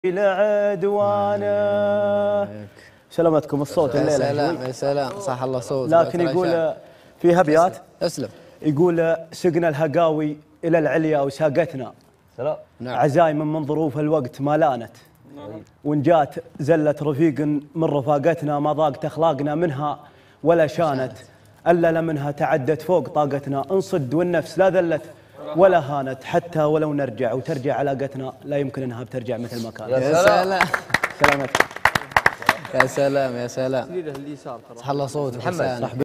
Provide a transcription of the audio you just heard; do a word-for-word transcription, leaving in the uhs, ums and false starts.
لعدوانك. سلامتكم الصوت الليله. يا سلام يا سلام صح الله صوت. لكن يقول في ابيات اسلم. يقول سقنا الهقاوي الى العليا وساقتنا. سلام. نعم. عزايم من ظروف الوقت ما لانت. نعم. وان جات زله رفيق من رفاقتنا ما ضاقت اخلاقنا منها ولا شانت. الا لمنها تعدت فوق طاقتنا انصد والنفس لا ذلت ولا هانت. حتى ولو نرجع وترجع علاقتنا لا يمكن انها بترجع مثل ما كانت. يا سلام. سلامتك. يا سلام يا سلام. صح الله صوت محمد.